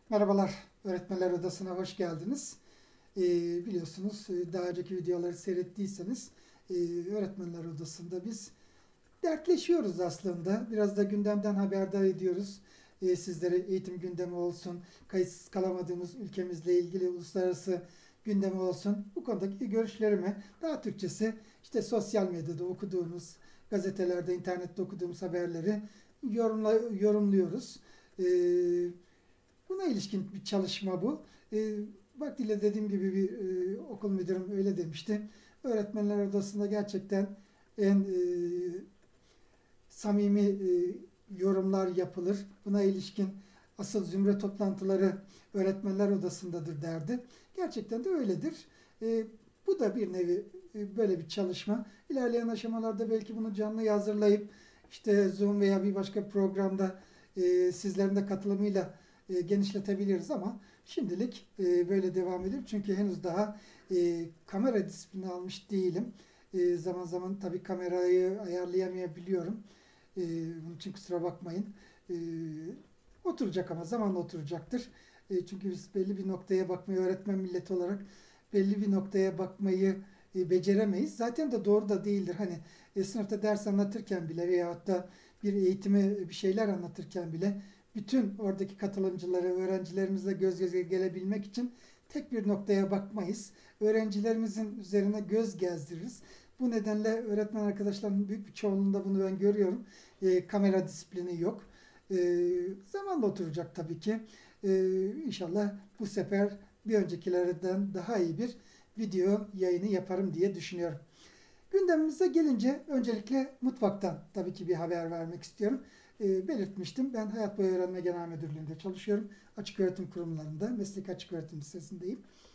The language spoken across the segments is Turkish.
Merhabalar, Öğretmenler Odası'na hoş geldiniz. Biliyorsunuz daha önceki videoları seyrettiyseniz e, Öğretmenler Odası'nda biz dertleşiyoruz aslında. Biraz da gündemden haberdar ediyoruz. Sizlere eğitim gündemi olsun, kayıtsız kalamadığımız ülkemizle ilgili uluslararası gündemi olsun. Bu konudaki görüşlerimi daha Türkçesi işte sosyal medyada okuduğumuz, gazetelerde, internette okuduğumuz haberleri yorumluyoruz. E, Buna ilişkin bir çalışma bu. Vaktiyle dediğim gibi bir okul müdürüm öyle demişti. Öğretmenler odasında gerçekten en samimi yorumlar yapılır. Buna ilişkin asıl zümre toplantıları öğretmenler odasındadır derdi. Gerçekten de öyledir. Bu da bir nevi böyle bir çalışma. İlerleyen aşamalarda belki bunu canlı hazırlayıp işte Zoom veya bir başka programda sizlerin de katılımıyla genişletebiliriz ama şimdilik böyle devam edeyim. Çünkü henüz daha kamera disiplini almış değilim. Zaman zaman tabii kamerayı ayarlayamayabiliyorum. Bunun için kusura bakmayın. E, Oturacak ama zamanla oturacaktır. Çünkü biz belli bir noktaya bakmayı öğretmen milleti olarak belli bir noktaya bakmayı beceremeyiz. Zaten de doğru da değildir. Hani sınıfta ders anlatırken bile veyahut da bir eğitime bir şeyler anlatırken bile bütün oradaki katılımcıları, öğrencilerimizle göz göze gelebilmek için tek bir noktaya bakmayız. Öğrencilerimizin üzerine göz gezdiririz. Bu nedenle öğretmen arkadaşlarımın büyük bir çoğunluğunda bunu ben görüyorum. Kamera disiplini yok. Zamanla oturacak tabii ki. İnşallah bu sefer bir öncekilerden daha iyi bir video yayını yaparım diye düşünüyorum. Gündemimize gelince öncelikle mutfaktan tabii ki bir haber vermek istiyorum. Belirtmiştim. Ben Hayat Boyu Öğrenme Genel Müdürlüğü'nde çalışıyorum. Açık öğretim kurumlarında, meslek açık öğretim lisesindeyim.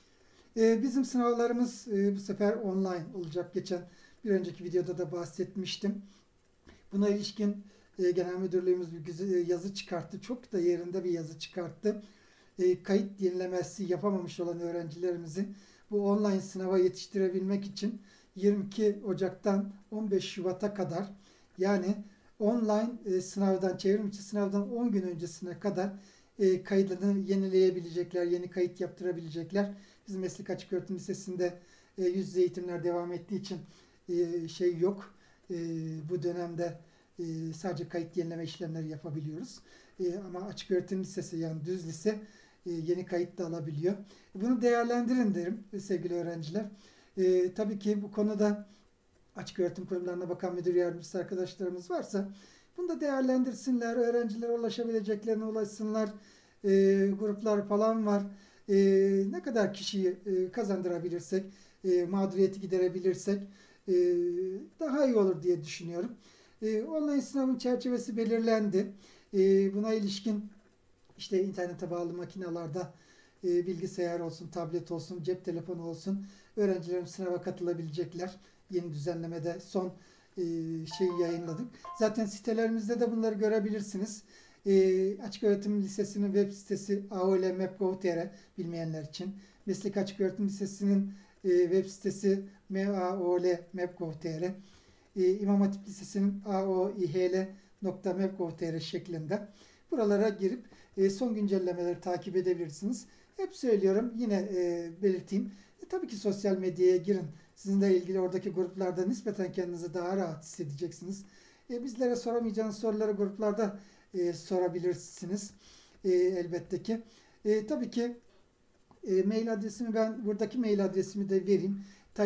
Bizim sınavlarımız bu sefer online olacak. Geçen bir önceki videoda da bahsetmiştim. Buna ilişkin Genel Müdürlüğümüz bir güzel yazı çıkarttı. Çok da yerinde bir yazı çıkarttı. Kayıt yenilemesi yapamamış olan öğrencilerimizi bu online sınava yetiştirebilmek için 22 Ocak'tan 15 Şubat'a kadar yani online sınavdan, çevrimiçi sınavdan 10 gün öncesine kadar kaydını yenileyebilecekler, yeni kayıt yaptırabilecekler. Bizim Meslek Açık Öğretim Lisesi'nde yüz yüze eğitimler devam ettiği için şey yok. Bu dönemde sadece kayıt yenileme işlemleri yapabiliyoruz. Ama açık öğretim lisesi yani düz lise yeni kayıt da alabiliyor. Bunu değerlendirin derim sevgili öğrenciler. Tabii ki bu konuda açık öğretim kurumlarına bakan müdür yardımcısı arkadaşlarımız varsa bunu da değerlendirsinler. Öğrencilere ulaşabileceklerine ulaşsınlar. Gruplar falan var. Ne kadar kişiyi kazandırabilirsek, mağduriyeti giderebilirsek e, daha iyi olur diye düşünüyorum. Online sınavın çerçevesi belirlendi. Buna ilişkin işte internete bağlı makinalarda bilgisayar olsun, tablet olsun, cep telefonu olsun öğrencilerim sınava katılabilecekler. Yeni düzenlemede son e, şeyi yayınladık. Zaten sitelerimizde de bunları görebilirsiniz. Açık Öğretim Lisesi'nin web sitesi aol.map.gov.tr bilmeyenler için. Meslek Açık Öğretim Lisesi'nin web sitesi maol.map.gov.tr İmam Hatip Lisesi'nin aoihl.map.gov.tr şeklinde. Buralara girip son güncellemeleri takip edebilirsiniz. Hep söylüyorum yine belirteyim. Tabii ki sosyal medyaya girin. Sizinle ilgili oradaki gruplarda nispeten kendinizi daha rahat hissedeceksiniz. Bizlere soramayacağınız soruları gruplarda sorabilirsiniz. Elbette ki. Tabii ki mail adresimi ben buradaki mail adresimi de vereyim.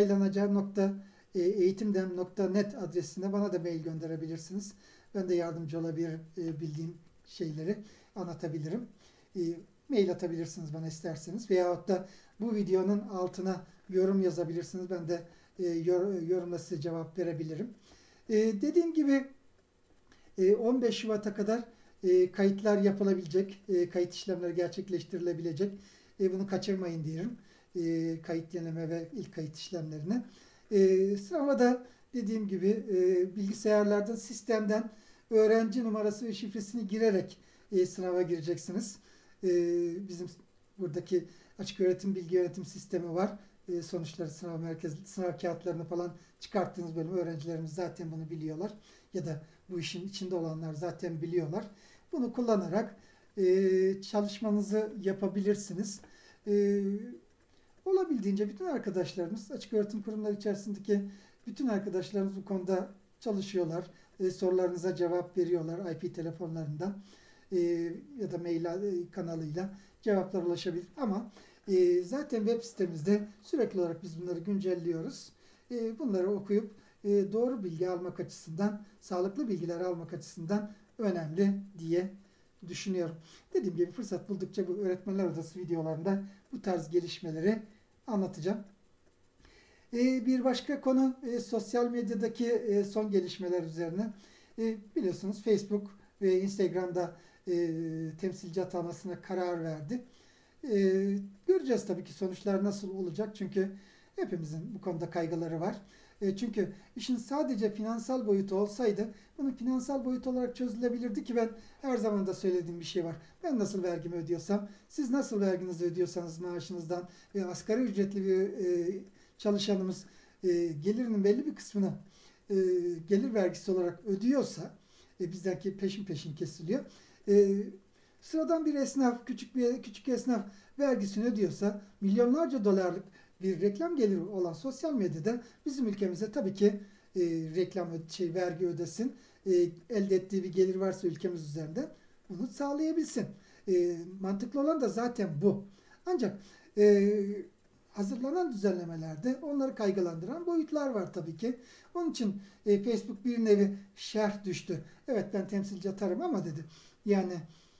taylanacar.eğitimdem.net adresine bana da mail gönderebilirsiniz. Ben de yardımcı olabilirim. Bildiğim şeyleri anlatabilirim. E, Mail atabilirsiniz bana isterseniz. Veyahut da bu videonun altına yorum yazabilirsiniz. Ben de yorumla size cevap verebilirim. Dediğim gibi 15 Şubat'a kadar kayıtlar yapılabilecek, kayıt işlemleri gerçekleştirilebilecek. Bunu kaçırmayın diyelim. Kayıt yenileme ve ilk kayıt işlemlerine. Sınava da dediğim gibi bilgisayarlardan, sistemden öğrenci numarası ve şifresini girerek sınava gireceksiniz. Bizim buradaki açık öğretim bilgi yönetim sistemi var. Sonuçları sınav merkezi, sınav kağıtlarını falan çıkarttığınız bölüm öğrencilerimiz zaten bunu biliyorlar. Ya da bu işin içinde olanlar zaten biliyorlar. Bunu kullanarak çalışmanızı yapabilirsiniz. E, Olabildiğince bütün arkadaşlarımız, açık öğretim kurumları içerisindeki bütün arkadaşlarımız bu konuda çalışıyorlar. Sorularınıza cevap veriyorlar IP telefonlarından e, ya da mail kanalıyla cevaplar ulaşabilir. Ama zaten web sitemizde sürekli olarak biz bunları güncelliyoruz. Bunları okuyup doğru bilgi almak açısından, sağlıklı bilgiler almak açısından önemli diye düşünüyorum. Dediğim gibi fırsat buldukça bu öğretmenler odası videolarında bu tarz gelişmeleri anlatacağım. Bir başka konu sosyal medyadaki son gelişmeler üzerine. Biliyorsunuz Facebook ve Instagram'da temsilci atanmasına karar verdi. Göreceğiz tabii ki sonuçlar nasıl olacak, çünkü hepimizin bu konuda kaygıları var. Çünkü işin sadece finansal boyutu olsaydı bunun finansal boyut olarak çözülebilirdi ki ben her zaman da söylediğim bir şey var. Ben nasıl vergimi ödüyorsam, siz nasıl verginizi ödüyorsanız maaşınızdan ve asgari ücretli bir çalışanımız gelirinin belli bir kısmını gelir vergisi olarak ödüyorsa bizden peşin peşin kesiliyor. Sıradan bir esnaf, küçük esnaf vergisini ödüyorsa milyonlarca dolarlık bir reklam geliri olan sosyal medyada bizim ülkemize tabii ki vergi ödesin. Elde ettiği bir gelir varsa ülkemiz üzerinde bunu sağlayabilsin. Mantıklı olan da zaten bu. Ancak hazırlanan düzenlemelerde onları kaygılandıran boyutlar var tabii ki. Onun için Facebook bir nevi şerh düştü. Evet, ben temsilci atarım ama dedi. Yani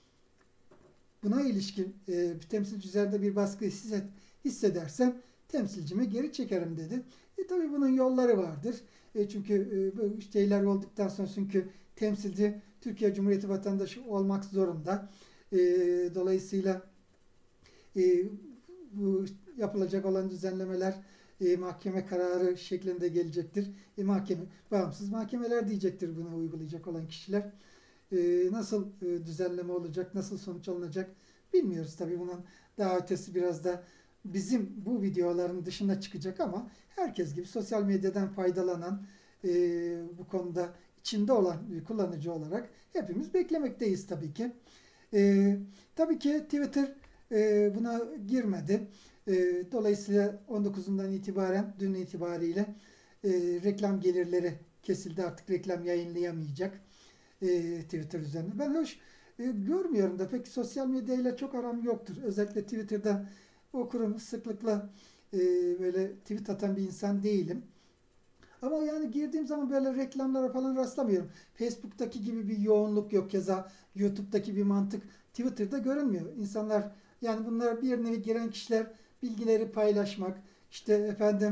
buna ilişkin bir temsilci üzerinde bir baskı hissedersem temsilcimi geri çekerim dedi. Tabii bunun yolları vardır. Çünkü bu şeyler olduktan sonra, çünkü temsilci Türkiye Cumhuriyeti vatandaşı olmak zorunda. Dolayısıyla bu yapılacak olan düzenlemeler mahkeme kararı şeklinde gelecektir. Bağımsız mahkemeler diyecektir bunu uygulayacak olan kişiler. Nasıl düzenleme olacak, nasıl sonuç alınacak bilmiyoruz. Tabii bunun daha ötesi biraz da bizim bu videoların dışına çıkacak ama herkes gibi sosyal medyadan faydalanan, bu konuda içinde olan bir kullanıcı olarak hepimiz beklemekteyiz tabii ki. Tabii ki Twitter buna girmedi. Dolayısıyla 19'undan itibaren, dün itibariyle reklam gelirleri kesildi. Artık reklam yayınlayamayacak Twitter üzerinde. Ben görmüyorum da, pek sosyal medyayla çok aram yoktur. Özellikle Twitter'da okurum, sıklıkla böyle tweet atan bir insan değilim. Ama yani girdiğim zaman böyle reklamlara falan rastlamıyorum. Facebook'taki gibi bir yoğunluk yok, keza YouTube'daki bir mantık Twitter'da görünmüyor. İnsanlar, yani bunlar bir nevi giren kişiler bilgileri paylaşmak, işte efendim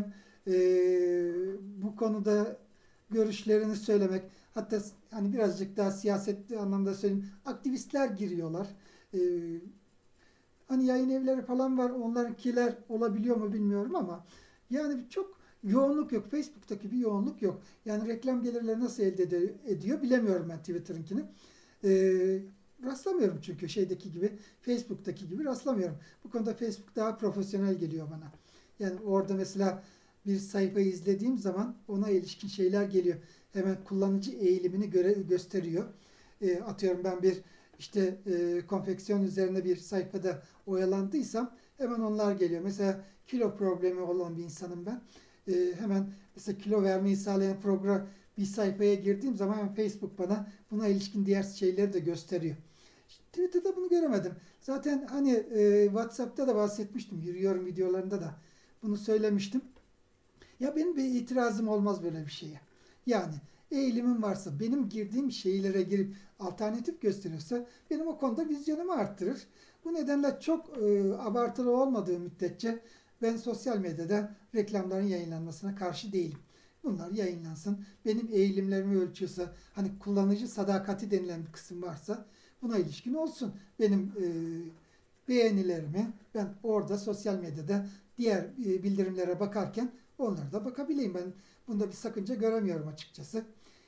bu konuda görüşlerini söylemek, hatta hani birazcık daha siyasetli anlamda söyleyeyim, aktivistler giriyorlar. E, Hani yayın evleri falan var, onlarınkiler olabiliyor mu bilmiyorum ama yani çok yoğunluk yok. Facebook'taki bir yoğunluk yok. Yani reklam gelirleri nasıl elde ediyor bilemiyorum ben Twitter'ınkini. Ee, Rastlamıyorum çünkü şeydeki gibi, Facebook'taki gibi rastlamıyorum. Bu konuda Facebook daha profesyonel geliyor bana. Yani orada mesela bir sayfayı izlediğim zaman ona ilişkin şeyler geliyor. Hemen kullanıcı eğilimini gösteriyor. Atıyorum, ben bir işte konfeksiyon üzerine bir sayfada oyalandıysam hemen onlar geliyor. Mesela kilo problemi olan bir insanım ben. Hemen mesela kilo vermeyi sağlayan program bir sayfaya girdiğim zaman hemen Facebook buna ilişkin diğer şeyleri de gösteriyor. Twitter'da bunu göremedim. Zaten hani WhatsApp'ta da bahsetmiştim. Yürüyorum videolarında da bunu söylemiştim. Ya benim bir itirazım olmaz böyle bir şeye. Yani eğilimim varsa, benim girdiğim şeylere girip alternatif gösteriyorsa benim o konuda vizyonumu arttırır. Bu nedenle çok abartılı olmadığı müddetçe ben sosyal medyada reklamların yayınlanmasına karşı değilim. Bunlar yayınlansın. Benim eğilimlerimi ölçüyorsa, hani kullanıcı sadakati denilen bir kısım varsa buna ilişkin olsun. Benim beğenilerimi ben orada sosyal medyada diğer bildirimlere bakarken onlara da bakabileyim. Ben bunda bir sakınca göremiyorum açıkçası.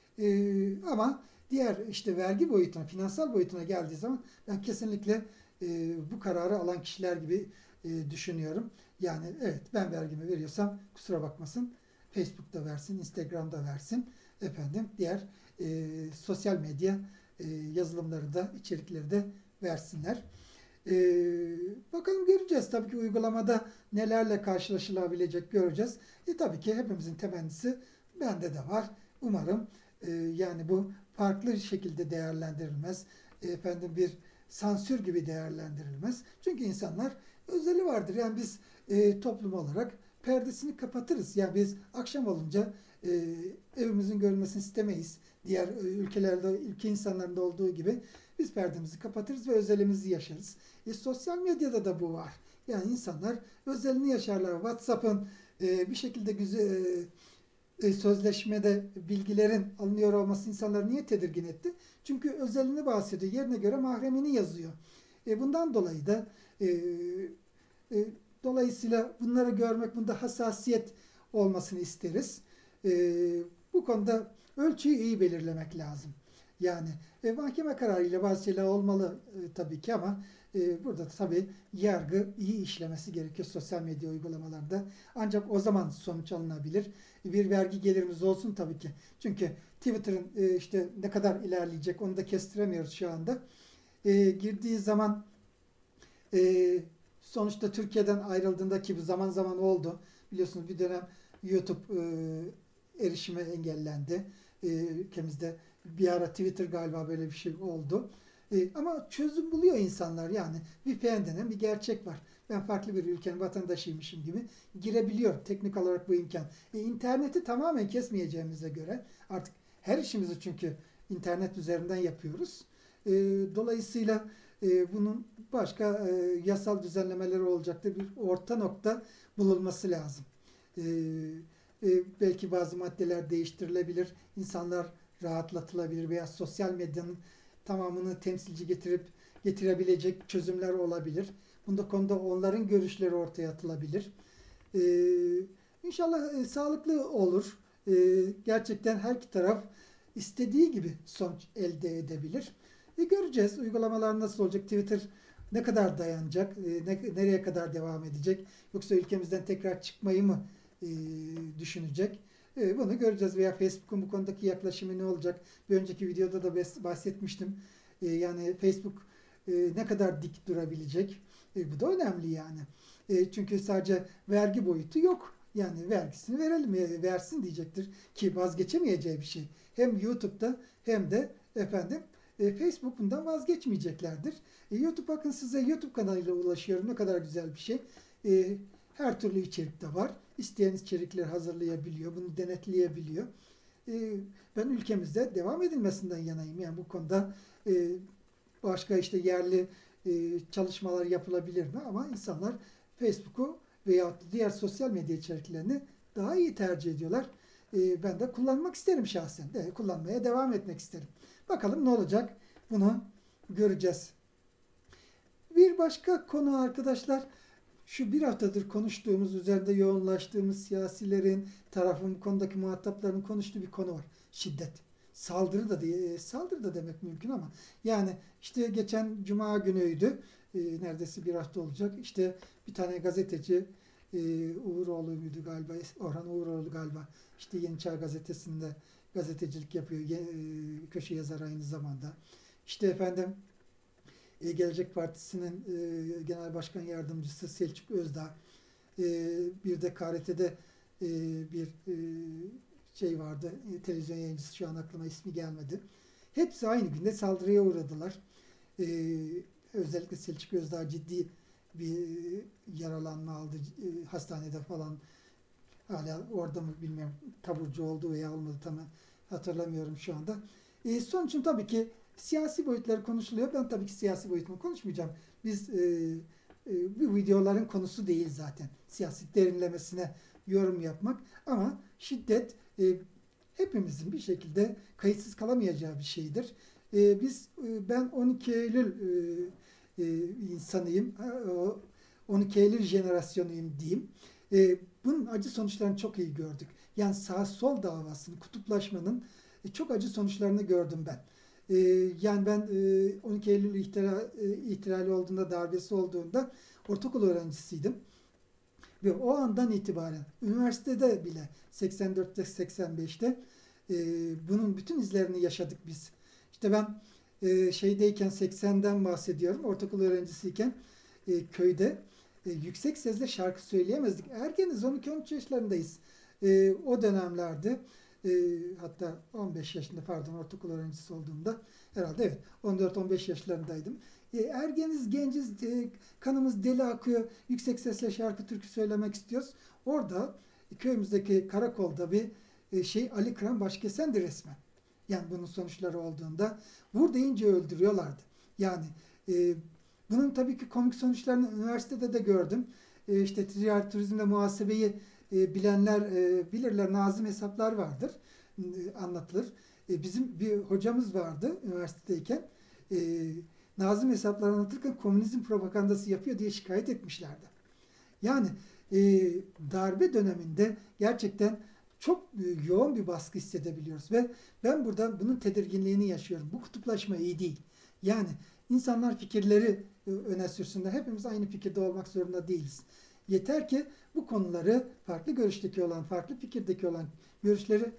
Ama diğer işte vergi boyutuna, finansal boyutuna geldiği zaman ben kesinlikle bu kararı alan kişiler gibi düşünüyorum. Yani evet, ben vergimi veriyorsam kusura bakmasın, Facebook'ta versin, Instagram'da versin, efendim diğer sosyal medya yazılımları da, içerikleri de versinler. Bakalım göreceğiz. Tabii ki uygulamada nelerle karşılaşılabilecek göreceğiz. Tabii ki hepimizin temennisi bende de var. Umarım yani bu farklı şekilde değerlendirilmez. Efendim bir sansür gibi değerlendirilmez. Çünkü insanlar özeli vardır. Yani biz toplum olarak perdesini kapatırız. Yani biz akşam olunca evimizin görülmesini istemeyiz. Diğer ülkelerde, ülke insanlarında olduğu gibi biz perdemizi kapatırız ve özelimizi yaşarız. Sosyal medyada da bu var. Yani insanlar özelini yaşarlar. WhatsApp'ın bir şekilde güzel sözleşmede bilgilerin alınıyor olması insanları niye tedirgin etti? Çünkü özelini bahsediyor. Yerine göre mahremini yazıyor. Bundan dolayı da e, dolayısıyla bunları görmek, bunda hassasiyet olmasını isteriz. E, Bu konuda ölçüyü iyi belirlemek lazım. Yani mahkeme kararıyla bazı şeyler olmalı tabii ki ama burada tabii yargı iyi işlemesi gerekiyor sosyal medya uygulamalarda. Ancak o zaman sonuç alınabilir. Bir vergi gelirimiz olsun tabii ki. Çünkü Twitter'ın işte ne kadar ilerleyecek onu da kestiremiyoruz şu anda. Girdiği zaman e, sonuçta Türkiye'den ayrıldığında ki bu zaman zaman oldu. Biliyorsunuz bir dönem YouTube erişime engellendi. Ülkemizde bir ara Twitter galiba böyle bir şey oldu. Ama çözüm buluyor insanlar yani. VPN denen bir gerçek var. Ben farklı bir ülkenin vatandaşıymışım gibi girebiliyor teknik olarak bu imkan. İnterneti tamamen kesmeyeceğimize göre artık her işimizi çünkü internet üzerinden yapıyoruz. Dolayısıyla bunun başka yasal düzenlemeleri olacaktır. Bir orta nokta bulunması lazım. E, Belki bazı maddeler değiştirilebilir. İnsanlar rahatlatılabilir veya sosyal medyanın tamamını temsilci getirebilecek çözümler olabilir. Bunda konuda onların görüşleri ortaya atılabilir. E, İnşallah sağlıklı olur. Gerçekten her iki taraf istediği gibi sonuç elde edebilir. Göreceğiz uygulamalar nasıl olacak, Twitter ne kadar dayanacak, nereye kadar devam edecek, yoksa ülkemizden tekrar çıkmayı mı düşünecek? Bunu göreceğiz veya Facebook'un bu konudaki yaklaşımı ne olacak? Bir önceki videoda da bahsetmiştim. Yani Facebook ne kadar dik durabilecek? Bu da önemli yani. Çünkü sadece vergi boyutu yok. Yani vergisini verelim, versin diyecektir ki vazgeçemeyeceği bir şey. Hem YouTube'da hem de efendim Facebook bundan vazgeçmeyeceklerdir. YouTube bakın size YouTube kanalıyla ulaşıyorum. Ne kadar güzel bir şey. Her türlü içerik de var. İsteyen içerikleri hazırlayabiliyor. Bunu denetleyebiliyor. Ben ülkemizde devam edilmesinden yanayım. Yani bu konuda başka işte yerli çalışmalar yapılabilir mi? Ama insanlar Facebook'u veya diğer sosyal medya içeriklerini daha iyi tercih ediyorlar. Ben de kullanmak isterim şahsen. Kullanmaya devam etmek isterim. Bakalım ne olacak? Bunu göreceğiz. Bir başka konu arkadaşlar, şu bir haftadır konuştuğumuz, üzerinde yoğunlaştığımız siyasilerin, tarafın, bu konudaki muhatapların konuştuğu bir konu var. Şiddet. Saldırı da saldırı da demek mümkün ama yani işte geçen Cuma günüydü. Neredeyse bir hafta olacak. İşte bir tane gazeteci Uğuroğlu muydu galiba? Orhan Uğuroğlu galiba. İşte Yeni Çağ Gazetesi'nde gazetecilik yapıyor. Köşe yazar aynı zamanda. İşte efendim Gelecek Partisi'nin Genel Başkan Yardımcısı Selçuk Özdağ, bir de KRT'de bir şey vardı, televizyon yayıncısı, şu an aklıma ismi gelmedi. Hepsi aynı günde saldırıya uğradılar. E, Özellikle Selçuk Özdağ ciddi bir yaralanma aldı. Hastanede falan, hala orada mı bilmiyorum, taburcu oldu veya olmadı, tam hatırlamıyorum şu anda. Sonuçta tabii ki siyasi boyutları konuşuluyor. Ben tabii ki siyasi boyutunu konuşmayacağım. Biz bu videoların konusu değil zaten. Siyaset derinlemesine yorum yapmak. Ama şiddet hepimizin bir şekilde kayıtsız kalamayacağı bir şeydir. Ben 12 Eylül insanıyım. 12 Eylül jenerasyonuyum diyeyim. Bunun acı sonuçlarını çok iyi gördük. Yani sağ sol davasının, kutuplaşmanın çok acı sonuçlarını gördüm ben. Yani ben 12 Eylül ihtilali olduğunda, darbesi olduğunda ortaokul öğrencisiydim. Ve o andan itibaren üniversitede bile 84'te 85'te bunun bütün izlerini yaşadık biz. İşte ben şeydeyken 80'den bahsediyorum. Ortaokul öğrencisiyken köyde yüksek sesle şarkı söyleyemezdik. Ergeniz 12-13 yaşlarındayız. O dönemlerde hatta 15 yaşında pardon ortaokul öğrencisi olduğumda herhalde evet 14-15 yaşlarındaydım. Ergeniz, genciz, kanımız deli akıyor. Yüksek sesle şarkı türkü söylemek istiyoruz. Orada köyümüzdeki karakolda bir Ali Kıran Başkesen'di resmen. Yani bunun sonuçları olduğunda vur deyince öldürüyorlardı. Yani e, bunun tabii ki komik sonuçlarını üniversitede de gördüm. İşte ticaret turizmde muhasebeyi bilenler bilirler. Nazım hesaplar vardır. Anlatılır. Bizim bir hocamız vardı üniversitedeyken. E, Nazım hesapları anlatırken komünizm propagandası yapıyor diye şikayet etmişlerdi. Yani e, darbe döneminde gerçekten çok yoğun bir baskı hissedebiliyoruz ve ben burada bunun tedirginliğini yaşıyorum. Bu kutuplaşma iyi değil. Yani insanlar fikirleri öne sürsünler. Hepimiz aynı fikirde olmak zorunda değiliz. Yeter ki bu konuları farklı görüşteki olan, farklı fikirdeki olan görüşleri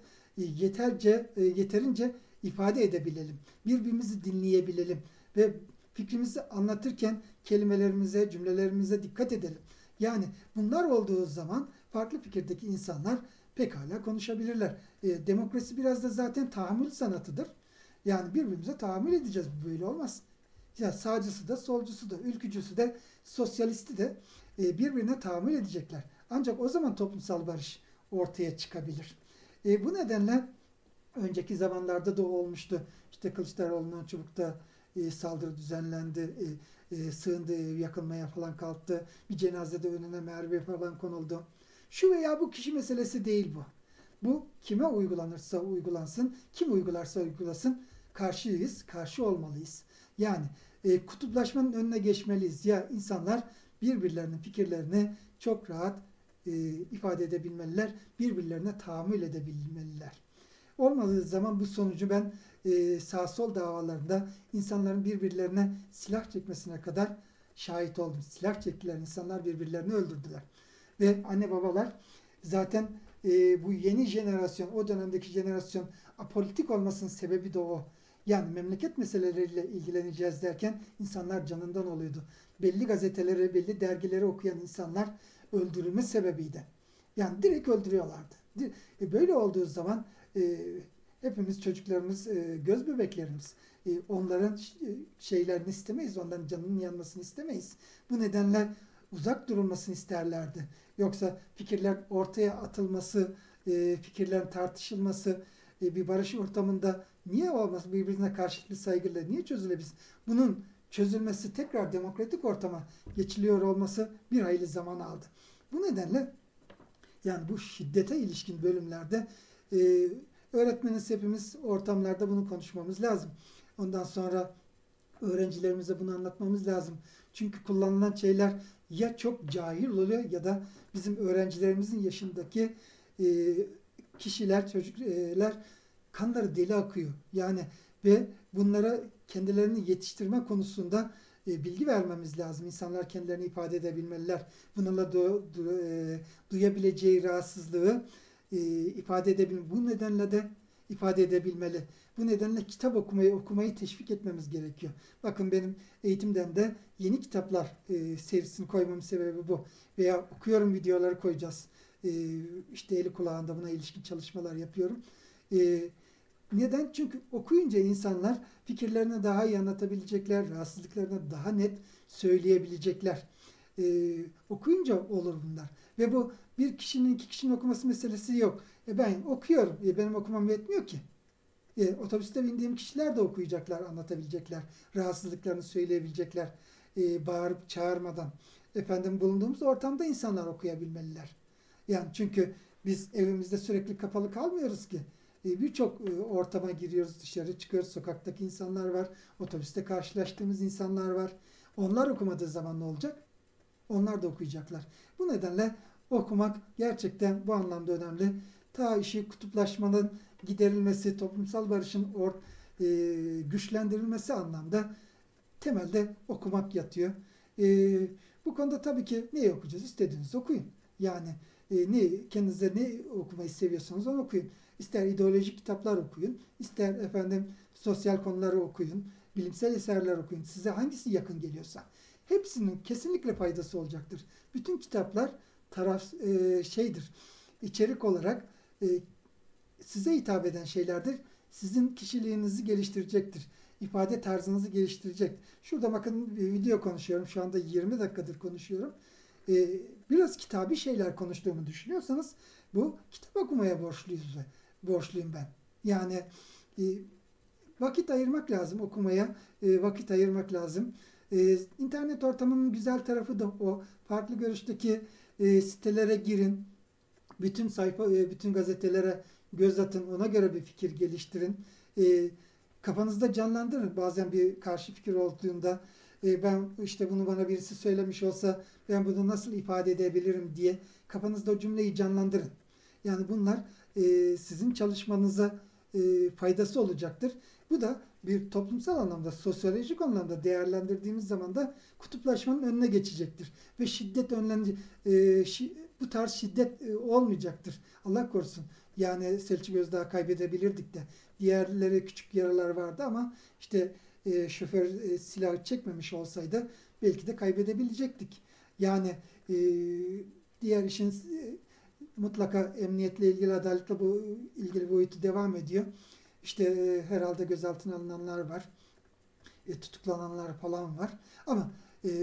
yeterince ifade edebilelim. Birbirimizi dinleyebilelim ve fikrimizi anlatırken kelimelerimize, cümlelerimize dikkat edelim. Yani bunlar olduğu zaman farklı fikirdeki insanlar pekala konuşabilirler. Demokrasi biraz da zaten tahammül sanatıdır. Yani birbirimize tahammül edeceğiz. Böyle olmaz. Ya sağcısı da, solcusu da, ülkücüsü de, sosyalisti de birbirine tahammül edecekler. Ancak o zaman toplumsal barış ortaya çıkabilir. Bu nedenle önceki zamanlarda da olmuştu. İşte Kılıçdaroğlu'nun Çubuk'ta saldırı düzenlendi. Sığındı, yakılmaya falan kalktı. Bir cenazede önüne mermi falan konuldu. Şu veya bu kişi meselesi değil bu. Bu kime uygulanırsa uygulansın, kim uygularsa uygulasın karşıyız, karşı olmalıyız. Yani kutuplaşmanın önüne geçmeliyiz. Ya insanlar birbirlerinin fikirlerini çok rahat ifade edebilmeliler, birbirlerine tahammül edebilmeliler. Olmadığı zaman bu sonucu ben sağ sol davalarında insanların birbirlerine silah çekmesine kadar şahit oldum. Silah çektiler, insanlar birbirlerini öldürdüler. Ve anne babalar zaten bu yeni jenerasyon, o dönemdeki jenerasyon apolitik olmasının sebebi de o. Yani memleket meseleleriyle ilgileneceğiz derken insanlar canından oluyordu. Belli gazeteleri, belli dergileri okuyan insanlar öldürülme sebebiydi. Yani direkt öldürüyorlardı. Böyle olduğu zaman hepimiz çocuklarımız göz bebeklerimiz. Onların şeylerini istemeyiz, onların canının yanmasını istemeyiz. Bu nedenle uzak durulmasını isterlerdi. Yoksa fikirler ortaya atılması, fikirlerin tartışılması, bir barış ortamında niye olmaz birbirine karşılıklı saygıyla niye çözülebilir? Bunun çözülmesi tekrar demokratik ortama geçiliyor olması bir hayli zaman aldı. Bu nedenle yani bu şiddete ilişkin bölümlerde e, öğretmeniz hepimiz ortamlarda bunu konuşmamız lazım. Ondan sonra öğrencilerimize bunu anlatmamız lazım. Çünkü kullanılan şeyler ya çok cahil oluyor ya da bizim öğrencilerimizin yaşındaki e, kişiler, çocuklar kanları deli akıyor. Yani ve bunlara kendilerini yetiştirme konusunda bilgi vermemiz lazım. İnsanlar kendilerini ifade edebilmeliler. Bununla duyabileceği rahatsızlığı ifade edebilmeli. Bu nedenle de ifade edebilmeli. Bu nedenle kitap okumayı teşvik etmemiz gerekiyor. Bakın benim eğitimden de yeni kitaplar serisini koymamın sebebi bu. Veya okuyorum videoları koyacağız. İşte eli kulağında buna ilişkin çalışmalar yapıyorum. E, Neden? Çünkü okuyunca insanlar fikirlerini daha iyi anlatabilecekler, rahatsızlıklarını daha net söyleyebilecekler. Okuyunca olur bunlar. Ve bu bir kişinin iki kişinin okuması meselesi yok. Ben okuyorum. Benim okumam yetmiyor ki. Otobüste bindiğim kişiler de okuyacaklar, anlatabilecekler, rahatsızlıklarını söyleyebilecekler, bağırıp çağırmadan. Efendim bulunduğumuz ortamda insanlar okuyabilmeliler. Yani çünkü biz evimizde sürekli kapalı kalmıyoruz ki. Birçok ortama giriyoruz, dışarı çıkıyoruz, sokaktaki insanlar var, otobüste karşılaştığımız insanlar var. Onlar okumadığı zaman ne olacak? Onlar da okuyacaklar. Bu nedenle okumak gerçekten bu anlamda önemli. Ta işi kutuplaşmanın giderilmesi, toplumsal barışın güçlendirilmesi anlamda temelde okumak yatıyor. E, Bu konuda tabii ki neyi okuyacağız? İstediğinizi okuyun. Yani kendinize ne okumayı seviyorsanız onu okuyun. İster ideolojik kitaplar okuyun, ister efendim sosyal konuları okuyun, bilimsel eserler okuyun. Size hangisi yakın geliyorsa. Hepsinin kesinlikle faydası olacaktır. Bütün kitaplar şeydir. İçerik olarak e, size hitap eden şeylerdir. Sizin kişiliğinizi geliştirecektir. İfade tarzınızı geliştirecek. Şurada bakın bir video konuşuyorum. Şu anda 20 dakikadır konuşuyorum. Biraz kitabi şeyler konuştuğumu düşünüyorsanız bu kitap okumaya borçluyum ben. Yani e, vakit ayırmak lazım okumaya, vakit ayırmak lazım. İnternet ortamının güzel tarafı da o. Farklı görüşteki sitelere girin, bütün sayfa, bütün gazetelere göz atın, ona göre bir fikir geliştirin. E, Kafanızda canlandırın. Bazen bir karşı fikir olduğunda ben işte bunu bana birisi söylemiş olsa ben bunu nasıl ifade edebilirim diye kafanızda o cümleyi canlandırın. Yani bunlar sizin çalışmanıza faydası olacaktır. Bu da bir toplumsal anlamda, sosyolojik anlamda değerlendirdiğimiz zaman da kutuplaşmanın önüne geçecektir. Ve şiddet önlenecek, bu tarz şiddet olmayacaktır. Allah korusun. Yani Selçuk Özdağ'ı kaybedebilirdik de. Diğerleri küçük yaralar vardı ama işte şoför silahı çekmemiş olsaydı belki de kaybedebilecektik. Yani e, diğer işin mutlaka emniyetle ilgili, adaletle ilgili boyutu devam ediyor. İşte herhalde gözaltına alınanlar var. Tutuklananlar falan var. Ama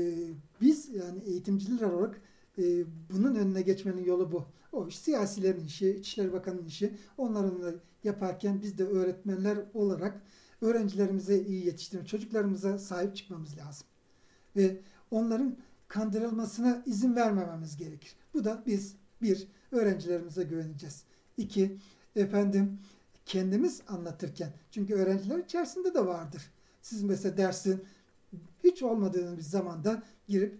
biz yani eğitimciler olarak bunun önüne geçmenin yolu bu. O iş siyasilerin işi, İçişleri Bakanı'nın işi. Onların da yaparken biz de öğretmenler olarak öğrencilerimize iyi yetiştirmek, çocuklarımıza sahip çıkmamız lazım. Ve onların kandırılmasına izin vermememiz gerekir. Bu da biz bir, öğrencilerimize güveneceğiz. İki, efendim kendimiz anlatırken, çünkü öğrenciler içerisinde de vardır. Siz mesela dersin hiç olmadığınız bir zamanda girip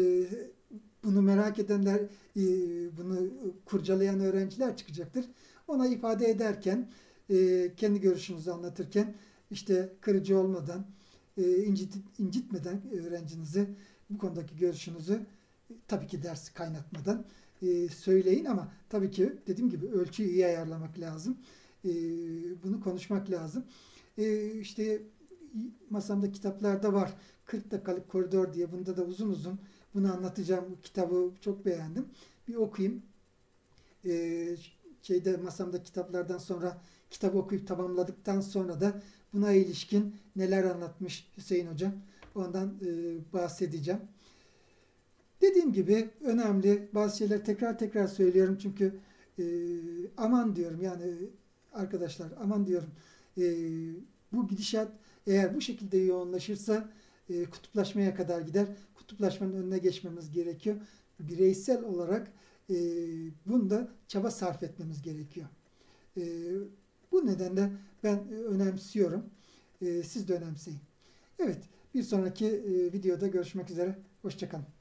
bunu merak edenler, bunu kurcalayan öğrenciler çıkacaktır. Ona ifade ederken, kendi görüşünüzü anlatırken işte kırıcı olmadan, incitmeden öğrencinizi bu konudaki görüşünüzü tabii ki dersi kaynatmadan söyleyin ama tabii ki dediğim gibi ölçüyü iyi ayarlamak lazım. Bunu konuşmak lazım. İşte masamda kitaplarda var. 40 dakikalık koridor diye. Bunda da uzun uzun bunu anlatacağım. Bu kitabı çok beğendim. Bir okuyayım. Masamda kitaplardan sonra kitabı okuyup tamamladıktan sonra da buna ilişkin neler anlatmış Hüseyin Hocam. Ondan bahsedeceğim. Dediğim gibi önemli. Bazı şeyler tekrar tekrar söylüyorum çünkü aman diyorum yani arkadaşlar aman diyorum. E, Bu gidişat eğer bu şekilde yoğunlaşırsa kutuplaşmaya kadar gider. Kutuplaşmanın önüne geçmemiz gerekiyor. Bireysel olarak e, bunda çaba sarf etmemiz gerekiyor. E, Bu nedenle ben önemsiyorum. Siz de önemseyin. Evet, bir sonraki videoda görüşmek üzere. Hoşça kalın.